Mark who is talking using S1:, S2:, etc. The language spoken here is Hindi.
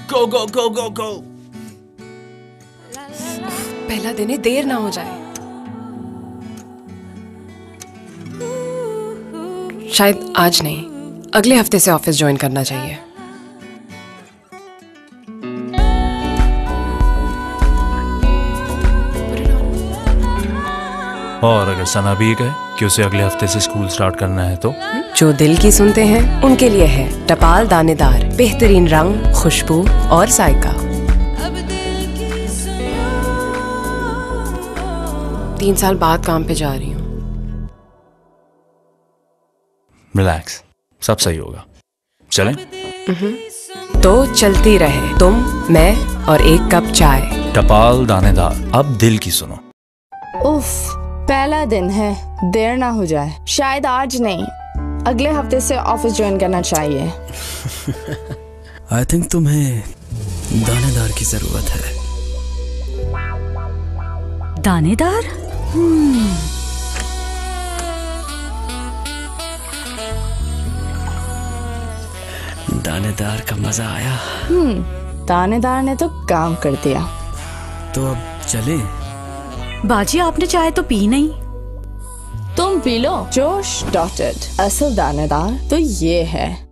S1: गो गो गो गो गो।
S2: पहला दिन है, देर ना हो जाए। शायद आज नहीं, अगले हफ्ते से ऑफिस ज्वाइन करना चाहिए।
S1: और अगर सना भी कहे कि उसे अगले हफ्ते से स्कूल स्टार्ट करना है तो
S2: जो दिल की सुनते हैं उनके लिए है टपाल दानेदार, बेहतरीन रंग, खुशबू और जायका। 3 साल बाद काम पे जा रही हूँ।
S1: रिलैक्स, सब सही होगा। चलें?
S2: तो चलती रहे तुम, मैं और एक कप चाय।
S1: टपाल दानेदार, अब दिल की सुनो।
S3: उफ, पहला दिन है, देर ना हो जाए। शायद आज नहीं, अगले हफ्ते से ऑफिस ज्वाइन करना चाहिए।
S4: आई थिंक तुम्हें दानेदार की जरूरत है।
S5: दानेदार?
S4: दानेदार का मजा आया।
S3: दानेदार ने तो काम कर दिया।
S4: तो अब चले?
S5: बाजी, आपने चाय तो पी नहीं।
S3: तुम पी लो। जोश डॉटेड, असल दानेदार तो ये है।